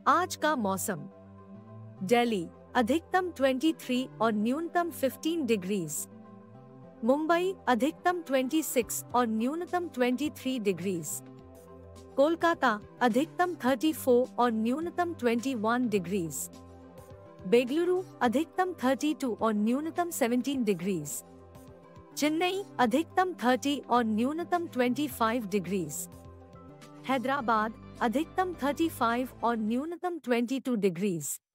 आज का मौसम। दिल्ली अधिकतम 23 और न्यूनतम 15 डिग्रीज। मुंबई अधिकतम 26 और न्यूनतम 23 डिग्रीज। कोलकाता अधिकतम 34 और न्यूनतम 21 डिग्रीज। बेंगलुरु अधिकतम 32 और न्यूनतम 17 डिग्रीज। चेन्नई अधिकतम 30 और न्यूनतम 25 डिग्रीज। हैदराबाद अधिकतम 35 और न्यूनतम 22 डिग्रीज।